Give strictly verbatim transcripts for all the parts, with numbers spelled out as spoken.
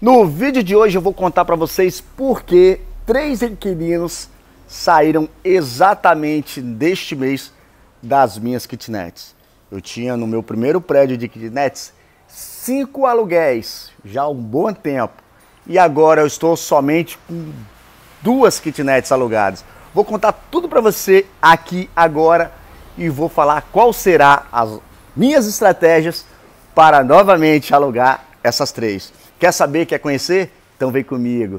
No vídeo de hoje eu vou contar para vocês por que três inquilinos saíram exatamente deste mês das minhas kitnets. Eu tinha no meu primeiro prédio de kitnets cinco aluguéis, já há um bom tempo. E agora eu estou somente com duas kitnets alugadas. Vou contar tudo para você aqui agora e vou falar qual será as minhas estratégias para novamente alugar essas três. Quer saber, quer conhecer? Então vem comigo.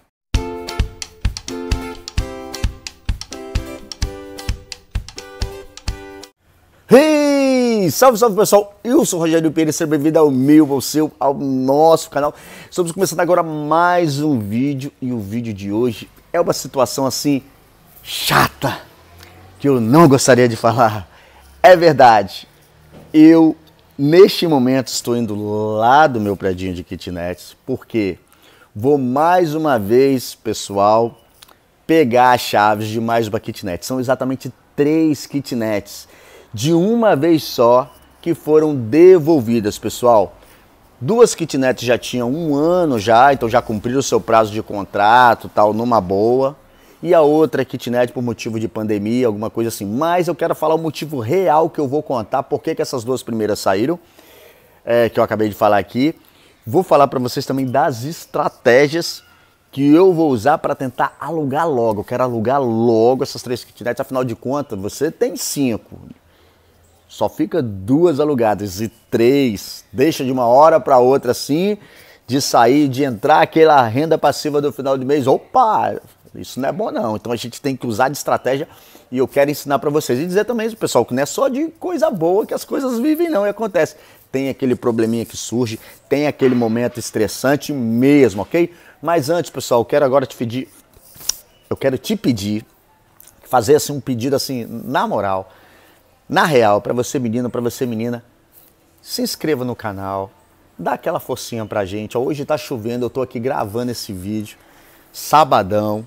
Hey! Salve, salve pessoal! Eu sou o Rogério Pereira, seja bem-vindo ao meu, ao seu, ao nosso canal. Estamos começando agora mais um vídeo e o vídeo de hoje é uma situação assim chata que eu não gostaria de falar. É verdade, eu neste momento estou indo lá do meu predinho de kitnets porque vou mais uma vez, pessoal, pegar as chaves de mais uma kitnet. São exatamente três kitnets de uma vez só que foram devolvidas, pessoal. Duas kitnets já tinham um ano já, então já cumpriram o seu prazo de contrato, tal, numa boa. E a outra kitnet por motivo de pandemia, alguma coisa assim. Mas eu quero falar o motivo real que eu vou contar, por que que essas duas primeiras saíram, é, que eu acabei de falar aqui. Vou falar para vocês também das estratégias que eu vou usar para tentar alugar logo. Eu quero alugar logo essas três kitnets, afinal de contas, você tem cinco. Só fica duas alugadas e três deixa de uma hora para outra assim, de sair, de entrar aquela renda passiva do final do mês. Opa, isso não é bom não. Então a gente tem que usar de estratégia e eu quero ensinar para vocês. E dizer também, pessoal, que não é só de coisa boa que as coisas vivem não e acontece. Tem aquele probleminha que surge, tem aquele momento estressante mesmo, ok? Mas antes, pessoal, eu quero agora te pedir, eu quero te pedir, fazer assim um pedido assim, na moral, na real, para você menino, para você menina, se inscreva no canal, dá aquela forcinha pra gente. Hoje tá chovendo, eu tô aqui gravando esse vídeo, sabadão,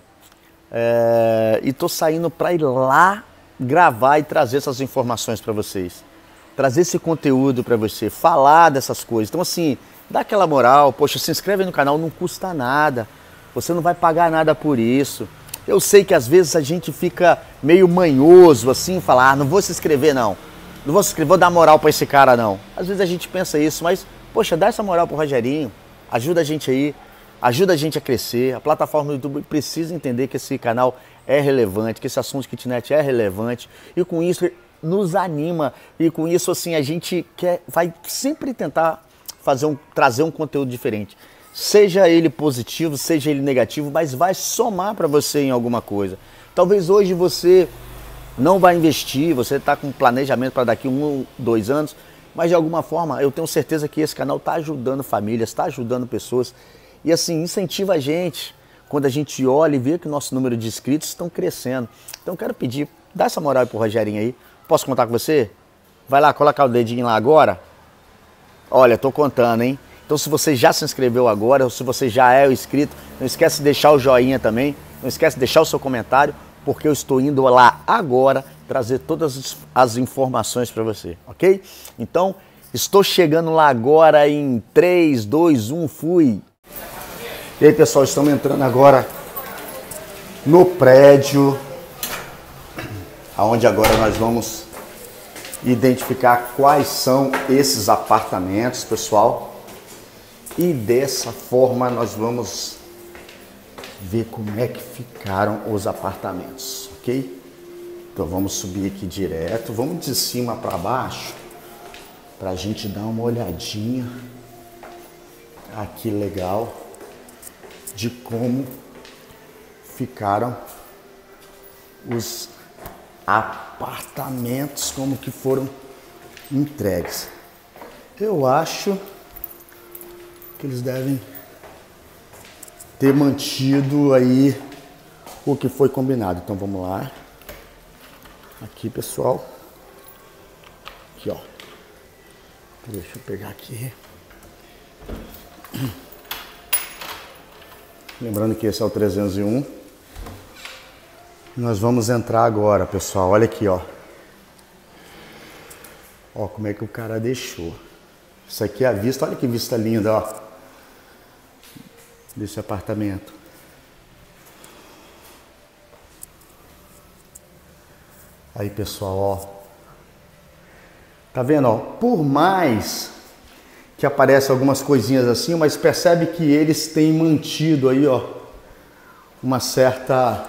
é, e tô saindo para ir lá gravar e trazer essas informações para vocês. Trazer esse conteúdo para você, falar dessas coisas. Então assim, dá aquela moral, poxa, se inscreve no canal, não custa nada. Você não vai pagar nada por isso. Eu sei que às vezes a gente fica meio manhoso assim, falar, ah, não vou se inscrever não. Não vou se inscrever, vou dar moral para esse cara não. Às vezes a gente pensa isso, mas poxa, dá essa moral pro Rogerinho. Ajuda a gente aí, ajuda a gente a crescer. A plataforma do YouTube precisa entender que esse canal é relevante, que esse assunto de kitnet é relevante. E com isso nos anima e com isso assim a gente quer, vai sempre tentar fazer um, trazer um conteúdo diferente, seja ele positivo, seja ele negativo, mas vai somar para você em alguma coisa. Talvez hoje você não vai investir, você está com planejamento para daqui um, dois anos, mas de alguma forma eu tenho certeza que esse canal está ajudando famílias, está ajudando pessoas e assim incentiva a gente quando a gente olha e vê que o nosso número de inscritos estão crescendo. Então eu quero pedir, dá essa moral pro Rogerinho aí. Posso contar com você? Vai lá, colocar o dedinho lá agora. Olha, tô contando, hein? Então se você já se inscreveu agora, ou se você já é inscrito, não esquece de deixar o joinha também, não esquece de deixar o seu comentário, porque eu estou indo lá agora trazer todas as informações para você, ok? Então, estou chegando lá agora em três, dois, um, fui! E aí, pessoal, estamos entrando agora no prédio, aonde agora nós vamos identificar quais são esses apartamentos, pessoal. E dessa forma nós vamos ver como é que ficaram os apartamentos, ok? Então vamos subir aqui direto, vamos de cima para baixo, para a gente dar uma olhadinha aqui legal de como ficaram os apartamentos, como que foram entregues. Eu acho que eles devem ter mantido aí o que foi combinado. Então vamos lá. Aqui, pessoal. Aqui, ó. Deixa eu pegar aqui. Lembrando que esse é o trezentos e um. Nós vamos entrar agora, pessoal. Olha aqui, ó. Ó, como é que o cara deixou. Isso aqui é a vista. Olha que vista linda, ó. desse apartamento. Aí, pessoal, ó. Tá vendo, ó? Por mais que apareçam algumas coisinhas assim, mas percebe que eles têm mantido aí, ó, uma certa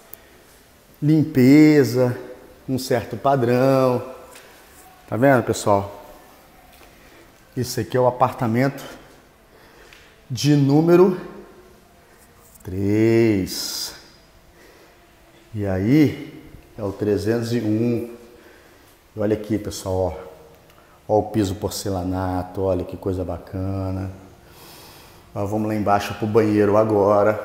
limpeza, um certo padrão. Tá vendo, pessoal? Esse aqui é o apartamento de número três. E aí é o trezentos e um. E olha aqui, pessoal, ó. Ó o piso porcelanato, olha que coisa bacana. Ó, vamos lá embaixo pro banheiro agora.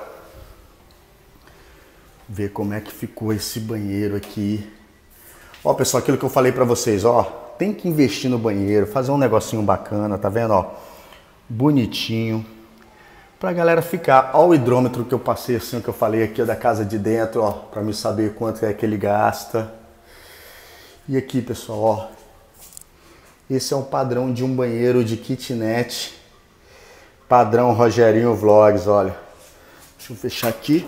Ver como é que ficou esse banheiro aqui. Ó, pessoal, aquilo que eu falei pra vocês, ó. Tem que investir no banheiro, fazer um negocinho bacana, tá vendo, ó? Bonitinho. Pra galera ficar. Ó o hidrômetro que eu passei, assim, que eu falei aqui, ó, da casa de dentro, ó. Pra me saber quanto é que ele gasta. E aqui, pessoal, ó. Esse é um padrão de um banheiro de kitnet. Padrão Rogerinho Vlogs, olha. Deixa eu fechar aqui.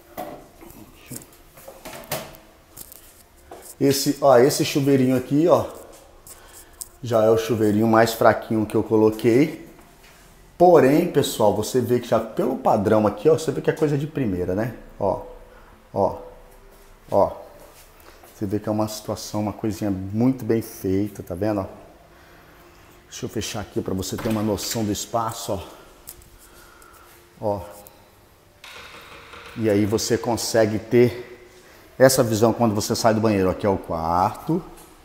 Esse, ó, esse chuveirinho aqui, ó. Já é o chuveirinho mais fraquinho que eu coloquei. Porém, pessoal, você vê que já pelo padrão aqui, ó, você vê que é coisa de primeira, né? Ó, ó, ó. Você vê que é uma situação, uma coisinha muito bem feita, tá vendo, ó? Deixa eu fechar aqui para você ter uma noção do espaço, ó. Ó. E aí você consegue ter essa visão quando você sai do banheiro. Aqui é o quarto.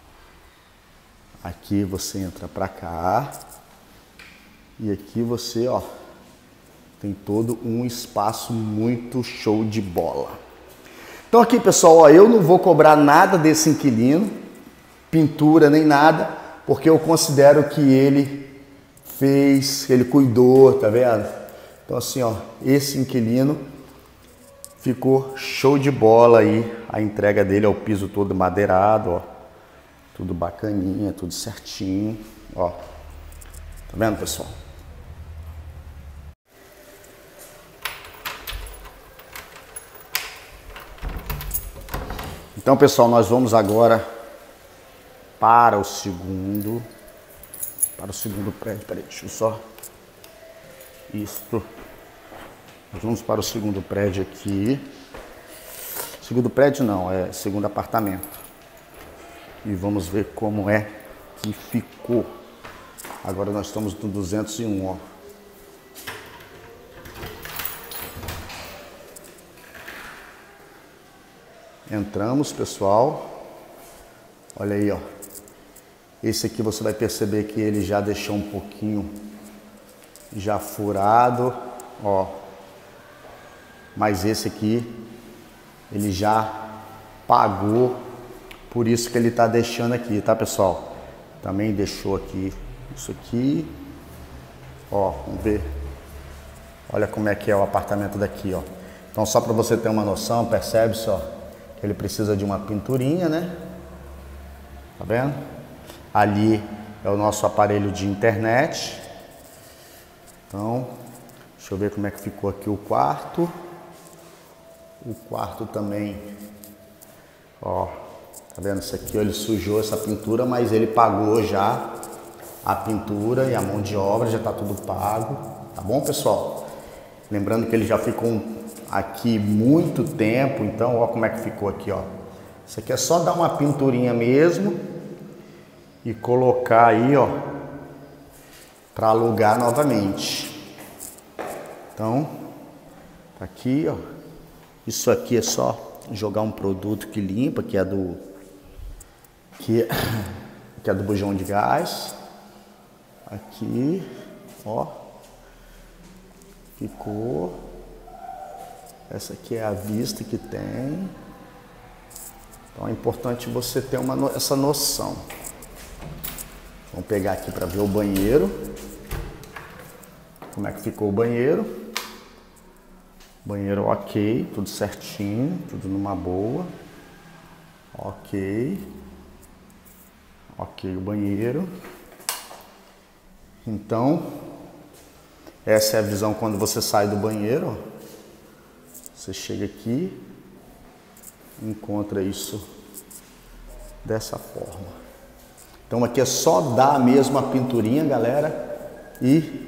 Aqui você entra para cá. E aqui você, ó, tem todo um espaço muito show de bola. Então aqui, pessoal, ó, eu não vou cobrar nada desse inquilino, pintura nem nada, porque eu considero que ele fez, ele cuidou, tá vendo? Então assim, ó, esse inquilino ficou show de bola aí, a entrega dele é o piso todo madeirado, ó, tudo bacaninha, tudo certinho, ó, tá vendo, pessoal? Então, pessoal, nós vamos agora para o segundo, para o segundo prédio. Peraí, deixa eu só, isto, nós vamos para o segundo prédio aqui, segundo prédio não, é segundo apartamento, e vamos ver como é que ficou. Agora nós estamos no duzentos e um, ó. Entramos, pessoal, olha aí, ó. Esse aqui você vai perceber que ele já deixou um pouquinho já furado, ó. Mas esse aqui, ele já pagou, por isso que ele tá deixando aqui, tá, pessoal? Também deixou aqui, isso aqui, ó, vamos ver. Olha como é que é o apartamento daqui, ó. Então, só para você ter uma noção, percebe-se, ó, que ele precisa de uma pinturinha, né? Tá vendo? Ali é o nosso aparelho de internet. Então, deixa eu ver como é que ficou aqui o quarto. O quarto também, ó, tá vendo? Isso aqui, ó, ele sujou essa pintura, mas ele pagou já a pintura e a mão de obra, já tá tudo pago. Tá bom, pessoal? Lembrando que ele já ficou aqui muito tempo, então, ó como é que ficou aqui, ó. Isso aqui é só dar uma pinturinha mesmo e colocar aí, ó, para alugar novamente. Então, tá aqui, ó. Isso aqui é só jogar um produto que limpa, que é do que, que é do bujão de gás. Aqui, ó. Ficou. Essa aqui é a vista que tem. Então é importante você ter uma, essa noção. Vamos pegar aqui para ver o banheiro. Como é que ficou o banheiro. Banheiro ok, tudo certinho, tudo numa boa. Ok. Ok o banheiro. Então, Essa é a visão quando você sai do banheiro. Você chega aqui, encontra isso dessa forma. Então aqui é só dar mesmo a pinturinha, galera, e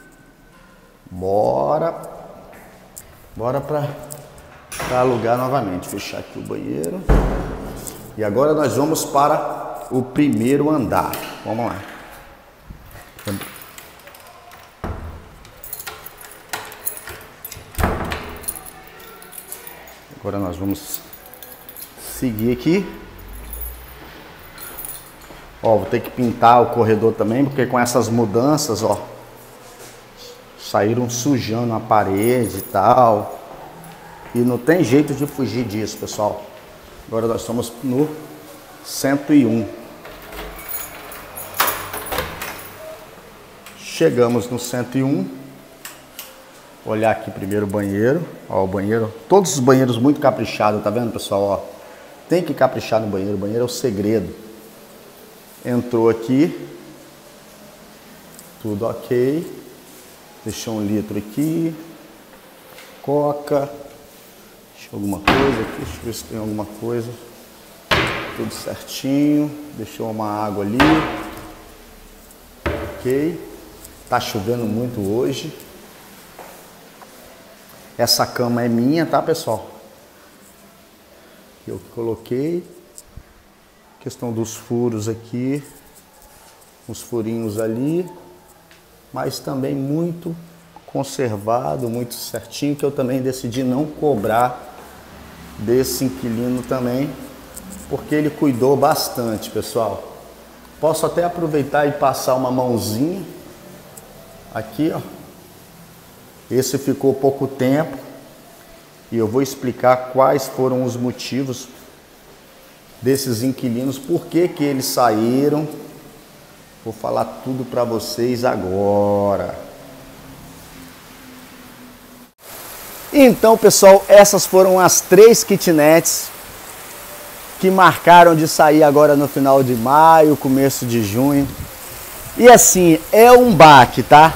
bora, bora para alugar novamente. Fechar aqui o banheiro. E agora nós vamos para o primeiro andar. Vamos lá. Agora nós vamos seguir aqui. Ó, vou ter que pintar o corredor também, porque com essas mudanças, ó, saíram sujando a parede e tal. E não tem jeito de fugir disso, pessoal. Agora nós estamos no cento e um. Chegamos no cento e um. Olhar aqui primeiro o banheiro. Ó, o banheiro. Todos os banheiros muito caprichados, tá vendo, pessoal? Ó, tem que caprichar no banheiro. O banheiro é o segredo. Entrou aqui. Tudo ok. Deixou um litro aqui. Coca. Deixou alguma coisa aqui. Deixa eu ver se tem alguma coisa. Tudo certinho. Deixou uma água ali. Ok. Tá chovendo muito hoje. Essa cama é minha, tá, pessoal? Eu coloquei. Questão dos furos aqui. Os furinhos ali. Mas também muito conservado, muito certinho, que eu também decidi não cobrar desse inquilino também, porque ele cuidou bastante, pessoal. Posso até aproveitar e passar uma mãozinha aqui, ó. Esse ficou pouco tempo e eu vou explicar quais foram os motivos desses inquilinos, por que que eles saíram. Vou falar tudo para vocês agora. Então, pessoal, essas foram as três kitnets que marcaram de sair agora no final de maio, começo de junho. E assim, é um baque, tá?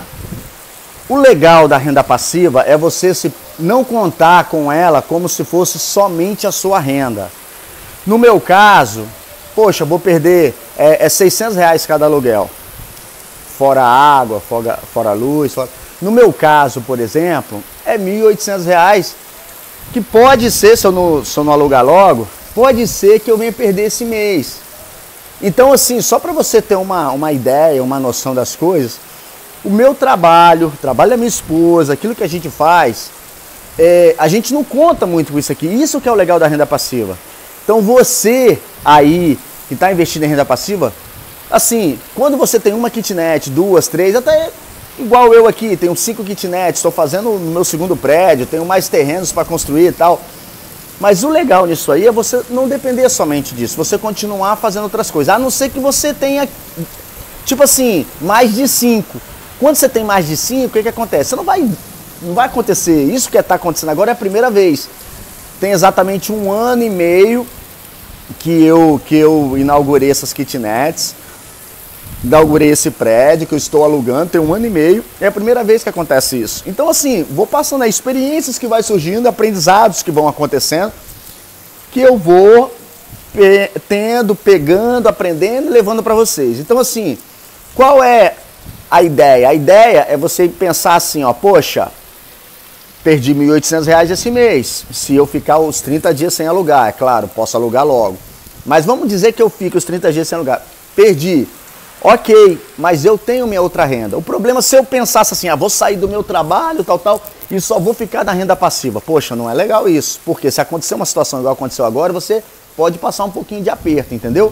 O legal da renda passiva é você se não contar com ela como se fosse somente a sua renda. No meu caso, poxa, vou perder é, é seiscentos reais cada aluguel. Fora água, fora, fora luz. Fora... No meu caso, por exemplo, é mil e oitocentos reais, que pode ser, se eu, não, se eu não alugar logo, pode ser que eu venha perder esse mês. Então, assim, só para você ter uma, uma ideia, uma noção das coisas, o meu trabalho, o trabalho da minha esposa, aquilo que a gente faz, é, a gente não conta muito com isso aqui. Isso que é o legal da renda passiva. Então você aí que está investindo em renda passiva, assim, quando você tem uma kitnet, duas, três, até igual eu aqui, tenho cinco kitnets, estou fazendo no meu segundo prédio, tenho mais terrenos para construir e tal. Mas o legal nisso aí é você não depender somente disso, você continuar fazendo outras coisas, a não ser que você tenha, tipo assim, mais de cinco. Quando você tem mais de cinco, o que que acontece? Você não vai, não vai acontecer. Isso que está acontecendo agora é a primeira vez. Tem exatamente um ano e meio que eu, que eu inaugurei essas kitnets, inaugurei esse prédio que eu estou alugando, tem um ano e meio, é a primeira vez que acontece isso. Então assim, vou passando as experiências que vai surgindo, aprendizados que vão acontecendo, que eu vou pe tendo, pegando, aprendendo e levando para vocês. Então assim, qual é a ideia? A ideia é você pensar assim, ó, poxa, perdi mil e oitocentos reais esse mês, se eu ficar os trinta dias sem alugar, é claro, posso alugar logo. Mas vamos dizer que eu fique os trinta dias sem alugar, perdi. Ok, mas eu tenho minha outra renda. O problema é se eu pensasse assim, ah, vou sair do meu trabalho, tal, tal, e só vou ficar na renda passiva. Poxa, não é legal isso, porque se acontecer uma situação igual aconteceu agora, você pode passar um pouquinho de aperto, entendeu?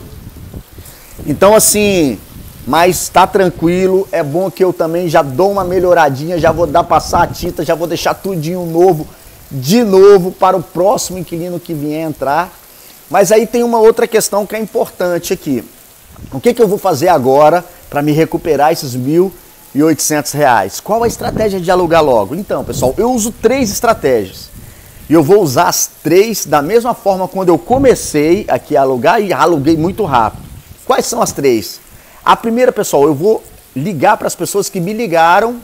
Então assim, mas tá tranquilo, é bom que eu também já dou uma melhoradinha, já vou dar passar a tinta, já vou deixar tudinho novo, de novo, para o próximo inquilino que vier entrar. Mas aí tem uma outra questão que é importante aqui. O que que eu vou fazer agora para me recuperar esses mil e oitocentos reais? Qual a estratégia de alugar logo? Então, pessoal, eu uso três estratégias. E eu vou usar as três da mesma forma quando eu comecei aqui a alugar e aluguei muito rápido. Quais são as três? A primeira, pessoal, eu vou ligar para as pessoas que me ligaram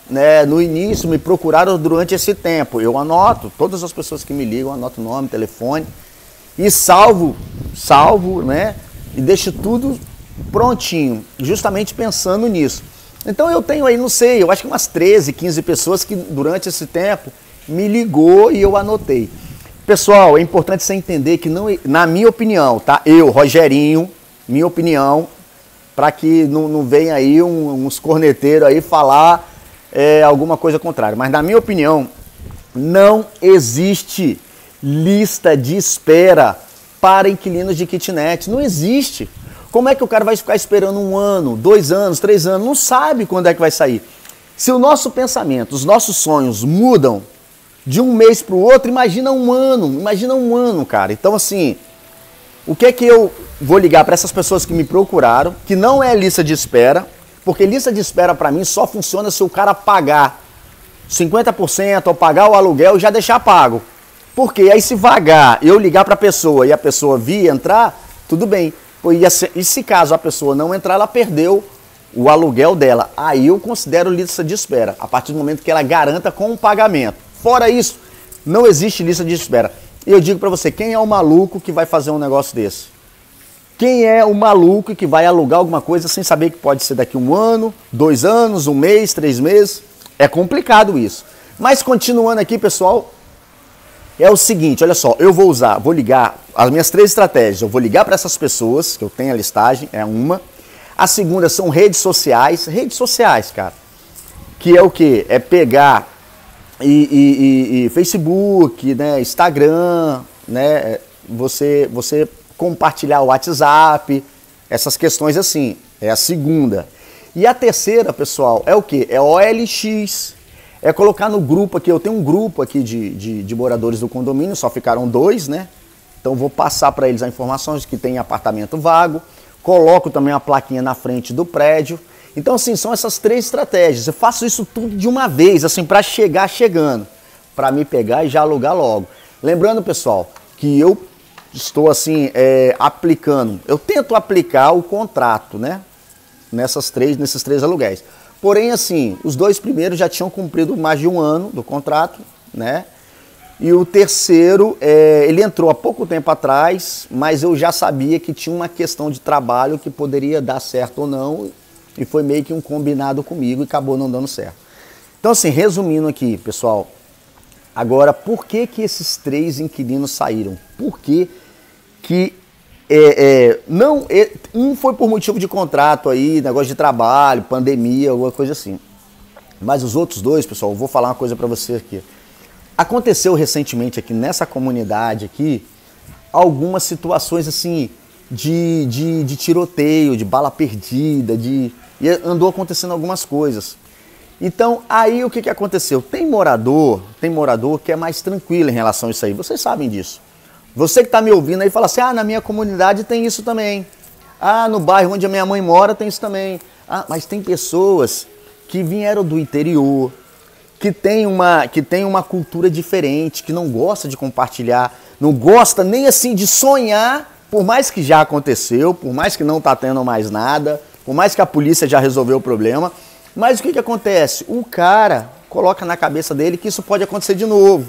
né, no início me procuraram durante esse tempo. Eu anoto, todas as pessoas que me ligam, anoto nome, telefone e salvo, salvo, né, e deixo tudo prontinho, justamente pensando nisso. Então eu tenho aí, não sei, eu acho que umas treze, quinze pessoas que durante esse tempo me ligou e eu anotei. Pessoal, é importante você entender que, não, na minha opinião, tá? Eu, Rogerinho, minha opinião, para que não, não venha aí um, uns corneteiros aí falar é, alguma coisa contrária. Mas na minha opinião, não existe lista de espera para inquilinos de kitnet. Não existe. Como é que o cara vai ficar esperando um ano, dois anos, três anos? Não sabe quando é que vai sair. Se o nosso pensamento, os nossos sonhos mudam de um mês para o outro, imagina um ano, imagina um ano, cara. Então, assim, o que é que eu vou ligar para essas pessoas que me procuraram, que não é lista de espera, porque lista de espera para mim só funciona se o cara pagar cinquenta por cento ou pagar o aluguel e já deixar pago. Porque aí se vagar, eu ligar para a pessoa e a pessoa vir entrar, tudo bem. E se caso a pessoa não entrar, ela perdeu o aluguel dela. Aí eu considero lista de espera, a partir do momento que ela garanta com o pagamento. Fora isso, não existe lista de espera. E eu digo para você, quem é o maluco que vai fazer um negócio desse? Quem é o maluco que vai alugar alguma coisa sem saber que pode ser daqui um ano, dois anos, um mês, três meses? É complicado isso. Mas continuando aqui, pessoal, é o seguinte, olha só, eu vou usar, vou ligar, as minhas três estratégias, eu vou ligar para essas pessoas, que eu tenho a listagem, é uma. A segunda são redes sociais, redes sociais, cara, que é o quê? É pegar e, e, e, e Facebook, né, Instagram, né, você, você compartilhar o WhatsApp, essas questões assim, é a segunda. E a terceira, pessoal, é o quê? É O L X, é colocar no grupo aqui, eu tenho um grupo aqui de, de, de moradores do condomínio, só ficaram dois, né? Então vou passar para eles a informação de que tem apartamento vago, coloco também a plaquinha na frente do prédio. Então assim, são essas três estratégias, eu faço isso tudo de uma vez, assim, para chegar chegando, para me pegar e já alugar logo. Lembrando, pessoal, que eu estou assim, é, aplicando, eu tento aplicar o contrato, né? Nessas três, nesses três aluguéis. Porém, assim, os dois primeiros já tinham cumprido mais de um ano do contrato, né? E o terceiro, é, ele entrou há pouco tempo atrás, mas eu já sabia que tinha uma questão de trabalho que poderia dar certo ou não, e foi meio que um combinado comigo e acabou não dando certo. Então, assim, resumindo aqui, pessoal, agora, por que que esses três inquilinos saíram? Por que que É, é, não, é, um foi por motivo de contrato aí, negócio de trabalho, pandemia, alguma coisa assim. Mas os outros dois, pessoal, eu vou falar uma coisa para você aqui. Aconteceu recentemente aqui nessa comunidade aqui, algumas situações assim de, de, de tiroteio, de bala perdida, de, e andou acontecendo algumas coisas. Então, aí o que, que aconteceu? Tem morador, tem morador que é mais tranquilo em relação a isso aí, vocês sabem disso. Você que está me ouvindo aí fala assim, ah, na minha comunidade tem isso também. Ah, no bairro onde a minha mãe mora tem isso também. Ah, mas tem pessoas que vieram do interior, que tem uma, que tem uma cultura diferente, que não gosta de compartilhar, não gosta nem assim de sonhar, por mais que já aconteceu, por mais que não está tendo mais nada, por mais que a polícia já resolveu o problema. Mas o que, que acontece? O cara coloca na cabeça dele que isso pode acontecer de novo.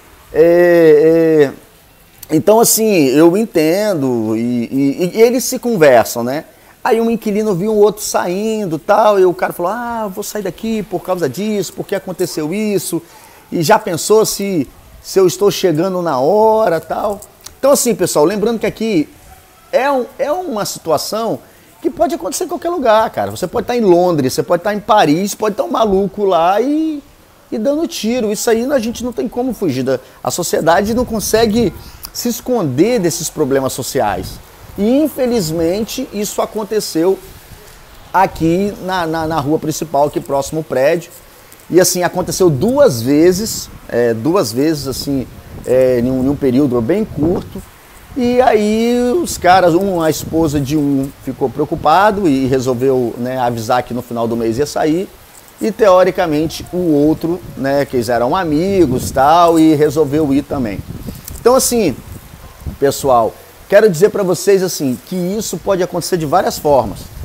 É... é... Então, assim, eu entendo e, e, e eles se conversam, né? Aí um inquilino viu um outro saindo tal, e o cara falou, ah, vou sair daqui por causa disso, porque aconteceu isso, e já pensou se, se eu estou chegando na hora tal. Então, assim, pessoal, lembrando que aqui é, um, é uma situação que pode acontecer em qualquer lugar, cara. Você pode estar em Londres, você pode estar em Paris, pode estar um maluco lá e, e dando tiro. Isso aí a gente não tem como fugir. Da, a sociedade não consegue se esconder desses problemas sociais. E infelizmente isso aconteceu aqui na, na, na rua principal, aqui próximo ao prédio. E assim, aconteceu duas vezes, é, duas vezes assim, é, em, um, em um período bem curto. E aí os caras, um, a esposa de um ficou preocupado e resolveu, né, avisar que no final do mês ia sair. E teoricamente o outro, né, que eles eram amigos tal, e resolveu ir também. Então assim, pessoal, quero dizer para vocês assim, que isso pode acontecer de várias formas.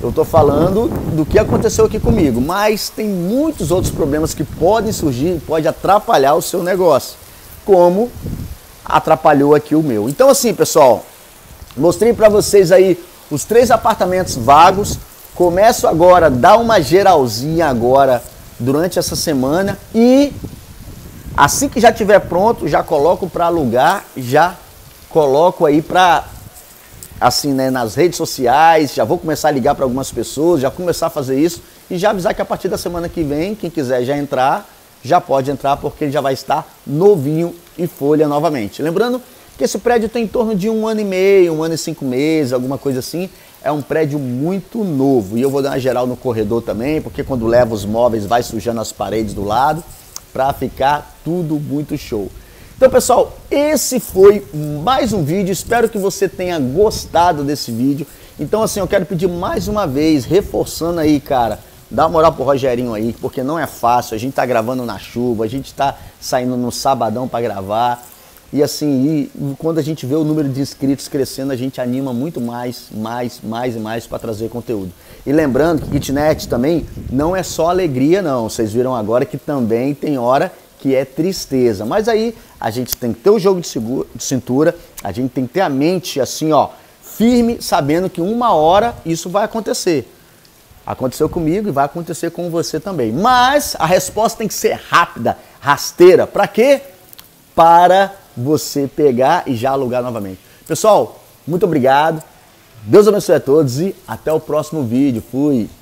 Eu estou falando do que aconteceu aqui comigo, mas tem muitos outros problemas que podem surgir, pode atrapalhar o seu negócio, como atrapalhou aqui o meu. Então assim, pessoal, mostrei para vocês aí os três apartamentos vagos. Começo agora a dar uma geralzinha agora durante essa semana e assim que já estiver pronto, já coloco para alugar, já coloco aí para assim, né, nas redes sociais, já vou começar a ligar para algumas pessoas, já começar a fazer isso e já avisar que a partir da semana que vem, quem quiser já entrar, já pode entrar porque ele já vai estar novinho e folha novamente. Lembrando que esse prédio tem em torno de um ano e meio, um ano e cinco meses, alguma coisa assim. É um prédio muito novo e eu vou dar uma geral no corredor também, porque quando leva os móveis vai sujando as paredes do lado para ficar tudo muito show. Então pessoal, esse foi mais um vídeo, espero que você tenha gostado desse vídeo. Então assim, eu quero pedir mais uma vez, reforçando aí, cara, dá uma moral pro Rogerinho aí, porque não é fácil, a gente tá gravando na chuva, a gente tá saindo no sabadão para gravar. E assim, e quando a gente vê o número de inscritos crescendo, a gente anima muito mais, mais, mais e mais para trazer conteúdo. E lembrando que kitnet também não é só alegria não, vocês viram agora que também tem hora que é tristeza. Mas aí a gente tem que ter o jogo de, segura, de cintura, a gente tem que ter a mente assim, ó, firme, sabendo que uma hora isso vai acontecer. Aconteceu comigo e vai acontecer com você também. Mas a resposta tem que ser rápida, rasteira. Para quê? Para você pegar e já alugar novamente. Pessoal, muito obrigado. Deus abençoe a todos e até o próximo vídeo. Fui!